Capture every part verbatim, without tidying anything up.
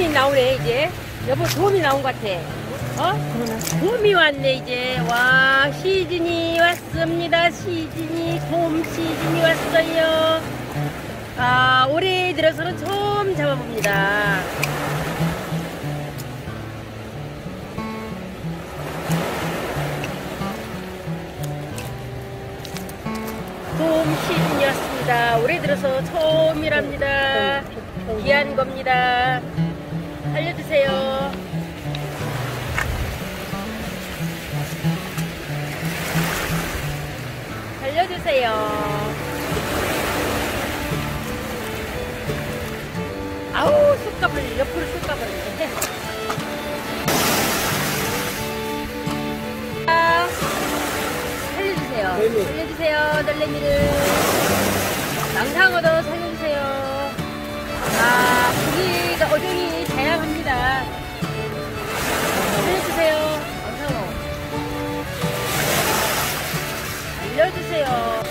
돔이 나오네 이제. 여보 돔이 나온 것 같아. 어? 돔이 왔네 이제. 와 시즌이 왔습니다. 시즌이 돔 시즌이 왔어요. 아 올해 들어서는 처음 잡아봅니다. 돔 시즌이었습니다. 올해 들어서 처음이랍니다. 귀한 겁니다. 알려주세요. 알려주세요. 아우 쑥가버리 옆으로 쑥가버리네. 살려주세요. 살려주세요. 놀래미를 낭상어도 살려주세요. 아 고기가 어종이 다양합니다. 살려주세요. 낭상어 알려주세요.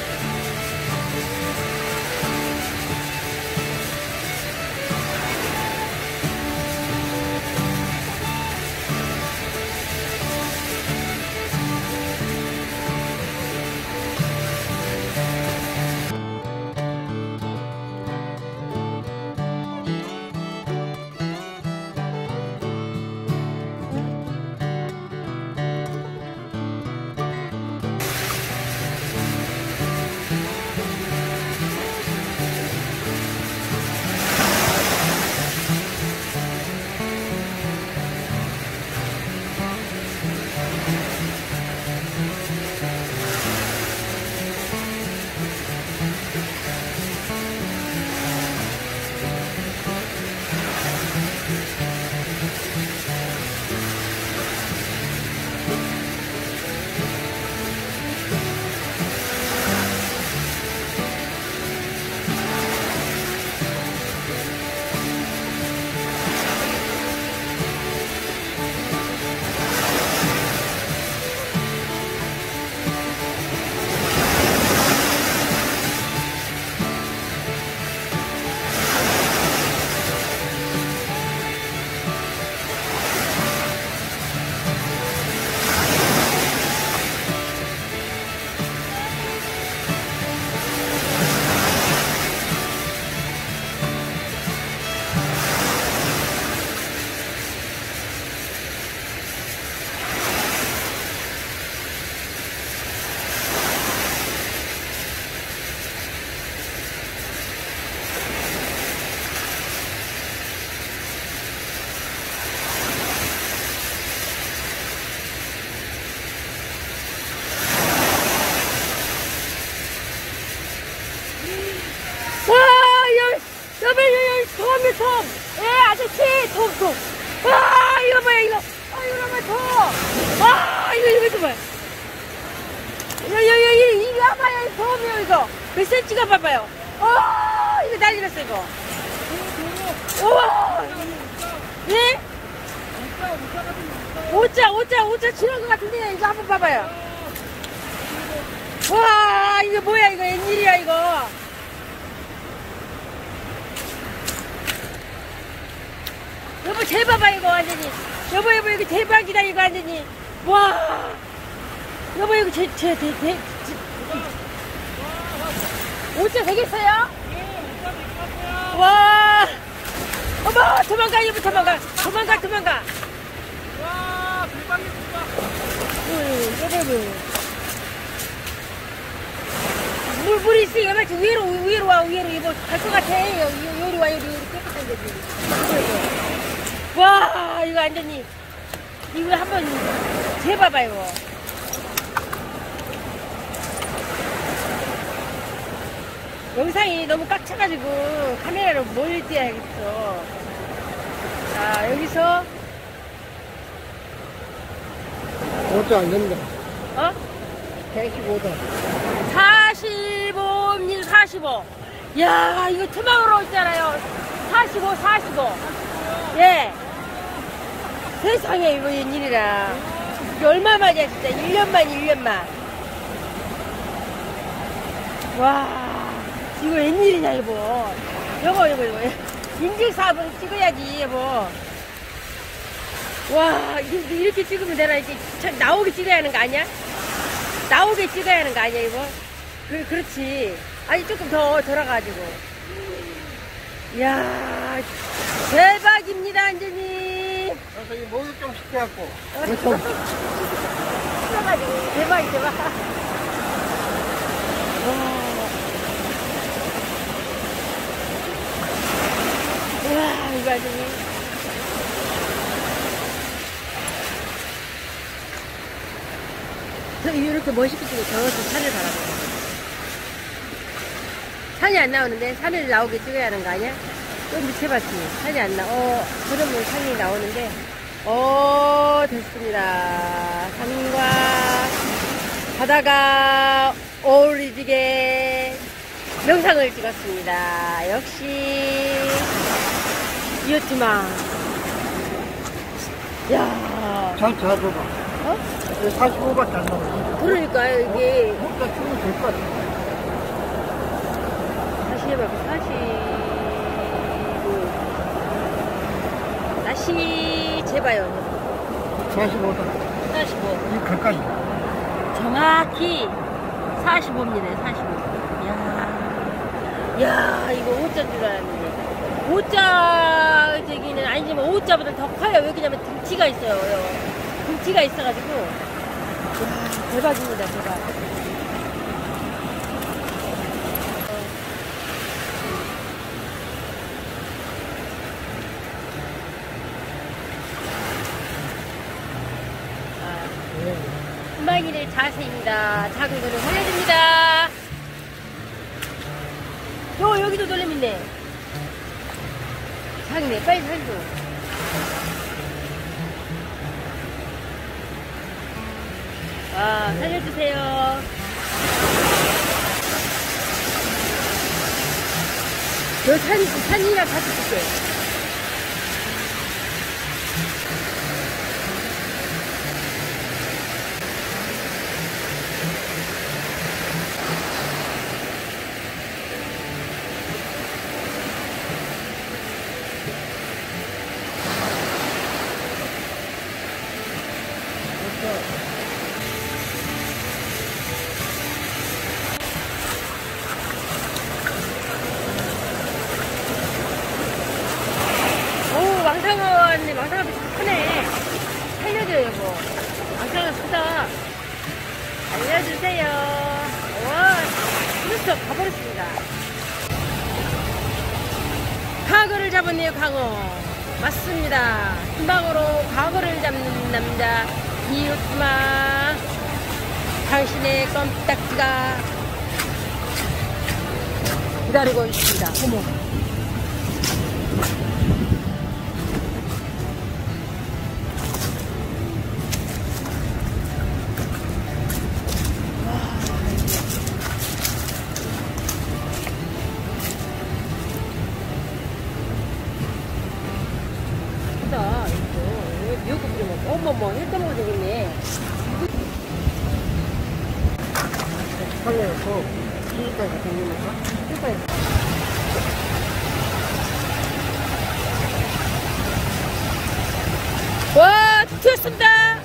돔! 예, 아저씨! 돔, 돔! 와, 이거 뭐야, 이거! 아, 이거 봐, 돔! 와, 이거, 이거, 이거 뭐야! 여, 여, 여, 이리, 이리 와봐요, 이 돔이요, 이거! 몇 센치가 봐봐요! 와, 이거 난리 났어, 이거! 우와! 예? 오자, 오자, 오자 치는 것 같은데, 이거 한번 봐봐요! 와, 이거 뭐야, 이거, 웬일이야, 이거! 여보 쟤 봐봐 이거 완전히 여보 여보 이거 대박이다 이거 완전히 와 여보 이거 쟤쟤쟤쟤 오자 되겠어요? 와 어머 도망가 여보 도망가 도망가 도망가 와 대박이다 응 여보 여보 물 물이 있으니까 말지 위로 위로 와 위로 이거 갈 것 같아 여기 요리 와 요리 요리 깨끗한 데지 와 이거 완전히 이거 한번 재봐봐 이거 영상이 너무 꽉 차가지고 카메라로 뭘 띄어야겠어. 자 여기서 오자 안 됩니다. 어? 사십오다. 사십오입니다. 사십오. 야 이거 투망으로 있잖아요. 사십오 사십오. 예. 세상에 이거 웬일이라. 이게 얼마만이야 진짜. 일 년만 일 년만. 와 이거 웬일이냐 이거. 여보 여보 여보. 인증사본 찍어야지 여보. 와, 이거 이렇게 찍으면 되나? 이게 참 나오게 찍어야 하는 거 아니야? 나오게 찍어야 하는 거 아니야, 이거? 그, 그렇지. 아니, 조금 더 돌아가지고. 이야, 대박입니다, 완전히. 그래서 이 목욕 좀 시켜갖고. 찍어가지고. 대박이, 대박. 와. 우와, 이거 완전히. 이렇게 멋있게 찍고 저것도 산을 바라보고. 산이 안 나오는데 산을 나오게 찍어야 하는 거 아니야? 좀 밑에 봤지? 산이 안 나. 어, 그러면 산이 나오는데. 어, 됐습니다. 산과 바다가 어우러지게 영상을 찍었습니다. 역시 이었지만. 야. 잘 잡아봐. 어? 사십오밖에 안 나와. 그러니까요, 이게. 혹다 주면 될 것 같아. 다시 해봐, 사십오. 다시 재봐요. 사십오다. 사십오. 이 가까이. 정확히 사십오입니다, 사십오. 야, 야, 이거 오자인 줄 알았는데. 오자, 저기는 아니지만 오자보다 더 커요. 왜냐면 등치가 있어요. 등치가 있어가지고. 와, 대박입니다, 대박. 금방이의 자세입니다. 작은 거를 살려줍니다. 요, 여기도 돌림 있네. 작네, 빨리 살려줘. 아, 살려주세요. 요 산, 산이랑 같이 줄게. 오, 왕상어 왔네. 왕상어도 크네. 살려줘요, 여보. 왕상어 크다. 알려주세요. 와, 그렇죠. 가버렸습니다. 광어를 잡았네요, 광어. 맞습니다. 금방으로 광어를 잡는 남자, 이웃마. 당신의 껌딱지가 기다리고 있습니다. 어머. 크다, 이거. 미역국 끓여 먹고. 어머머, 헬떡 먹어도 되겠네. 살려놓고, 시집까지 돌리면서. 와, 또 튀었습니다.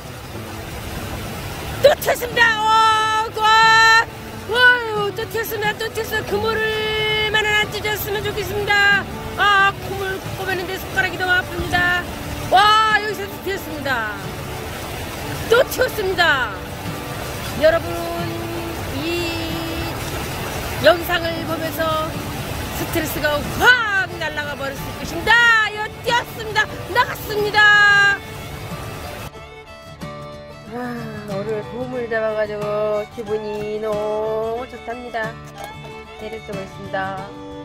또 튀었습니다. 와, 와, 와, 또 튀었습니다. 또 튀었어요. 그물을만 하나 찢었으면 좋겠습니다. 아, 그물 꼽았는데 손가락이 너무 아픕니다. 와, 여기서 또 튀었습니다. 또 튀었습니다. 여러분, 이 영상을 보면서 스트레스가 확 날아가 버렸을 것입니다. 여 뛰었습니다. 나갔습니다. 아, 오늘 봄을 잡아가지고 기분이 너무 좋답니다. 배를 뜨고 있습니다.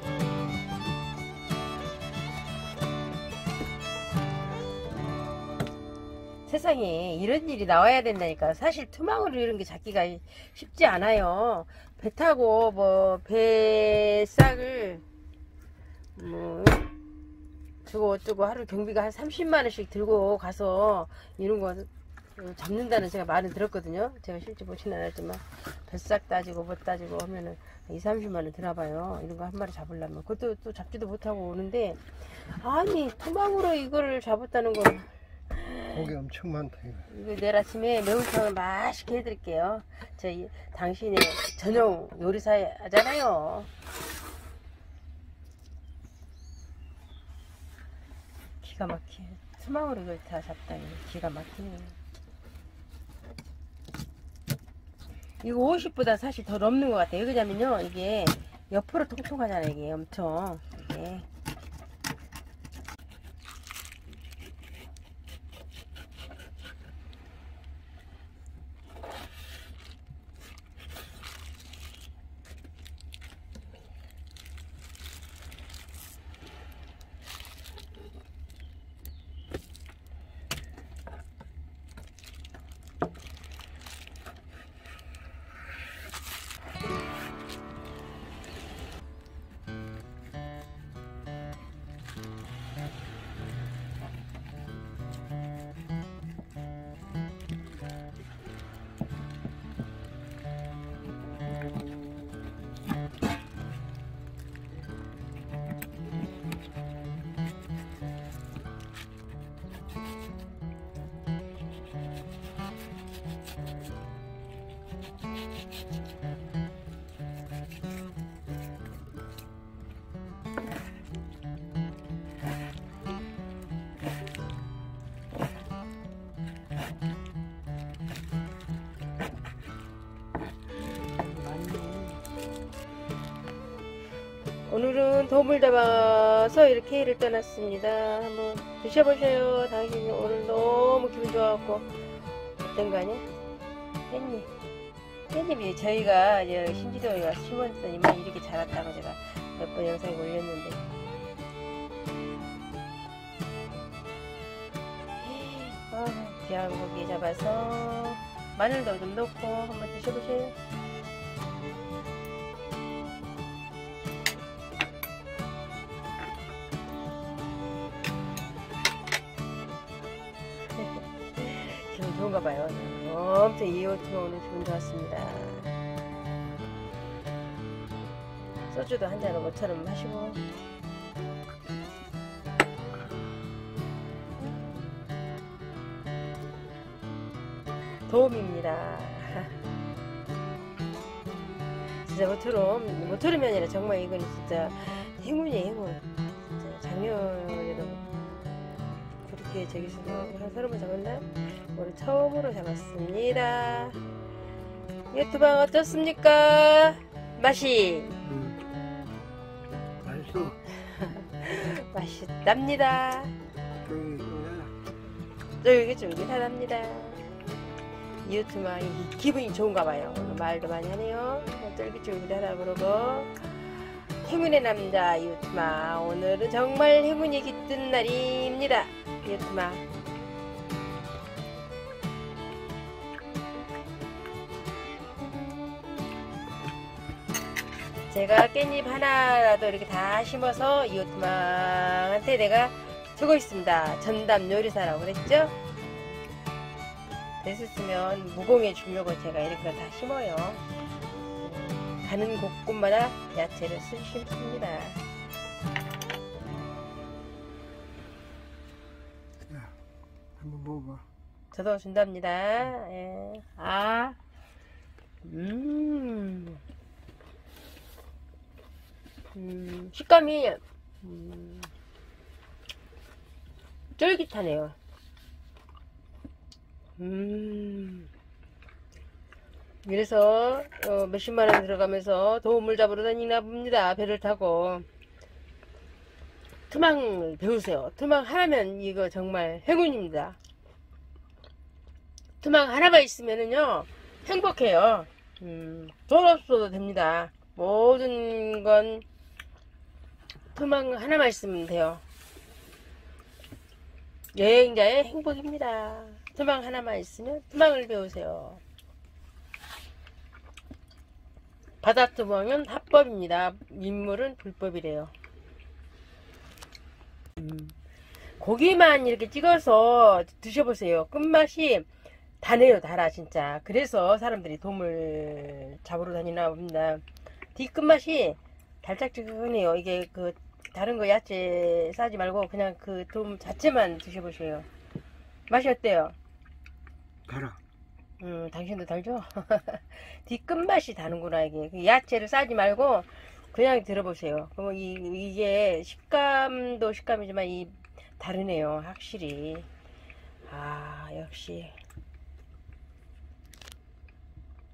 세상에 이런 일이 나와야 된다니까. 사실 투망으로 이런 게 잡기가 쉽지 않아요. 배 타고 뭐 배싹을 뭐 주고 어쩌고 하루 경비가 한 삼십만 원씩 들고 가서 이런 거 잡는다는 제가 말은 들었거든요. 제가 실제 보진 않았지만 뱃싹 따지고 뭐 따지고 하면은 이, 삼십만 원 들어봐요. 이런 거 한 마리 잡으려면. 그것도 또 잡지도 못하고 오는데, 아니 투망으로 이거를 잡았다는 건 고기 엄청 많다. 이거. 이거 내일 아침에 매운탕을 맛있게 해드릴게요. 저희 당신의 전용 요리사잖아요. 기가 막히네. 수망으로 이걸 다 잡다니 기가 막히네. 이거 오십보다 사실 더 넘는 것 같아요. 왜냐면요 이게 옆으로 통통하잖아요. 이게 엄청 이게. 오늘은 도움을 잡아서 이렇게 일을 떠났습니다. 한번 드셔보세요. 당신이 오늘 너무 기분 좋아갖고 어떤 거 아니야? 깻잎 깻잎이 저희가 이제 신지도에 와서 심었더니만 이렇게 자랐다고 제가 몇 번 영상에 올렸는데 아, 귀한 고기 잡아서 마늘도 좀 넣고 한번 드셔보세요. 기분 좋은가 봐요. 엄청 이 요트가 오늘 기분 좋았습니다. 소주도 한 잔은 모처럼 마시고 도움입니다. 진짜 모처럼 모처럼이 아니라 정말 이건 진짜 행운이에요. 행운. 진짜 작년에도 그렇게 저기서 한 서른 번 잡았나? 오늘 처음으로 잡았습니다. 유튜브 어떻습니까? 맛이? 음. 맛있어. 맛있답니다. 저기 쫄깃쫄깃하답니다. 유튜브 기분이 좋은가 봐요. 오늘 말도 많이 하네요. 쫄깃쫄깃하다 그러고 행운의 남자 유튜브 오늘은 정말 행운이 깃든 날입니다. 유튜브 제가 깻잎 하나라도 이렇게 다 심어서 이웃망한테 내가 주고 있습니다. 전담 요리사라고 그랬죠? 됐었으면 무공해 주려고 제가 이렇게 다 심어요. 가는 곳곳마다 야채를 심습니다. 야, 한번 먹어봐. 저도 준답니다. 예. 아, 음. 음, 식감이 음, 쫄깃하네요. 음, 이래서 어, 몇십만원 들어가면서 도움을 잡으러 다니나 봅니다. 배를 타고 투망을 배우세요. 투망 하나면 이거 정말 행운입니다. 투망 하나만 있으면은요 행복해요. 음, 돈 없어도 됩니다. 모든 건 투망 하나만 있으면 돼요. 여행자의 행복입니다. 투망 하나만 있으면 투망을 배우세요. 바다 투망은 합법입니다. 민물은 불법이래요. 음, 고기만 이렇게 찍어서 드셔보세요. 끝맛이 다네요. 달아 진짜. 그래서 사람들이 돔을 잡으러 다니나 봅니다. 뒤끝맛이 달짝지근해요. 이게 그 다른 거 야채 싸지 말고 그냥 그 돔 자체만 드셔보세요. 맛이 어때요? 달아. 음, 당신도 달죠? 뒤끝맛이 다는구나, 이게. 그 야채를 싸지 말고, 그냥 들어보세요. 그러면 이, 이게 식감도 식감이지만, 이, 다르네요, 확실히. 아, 역시.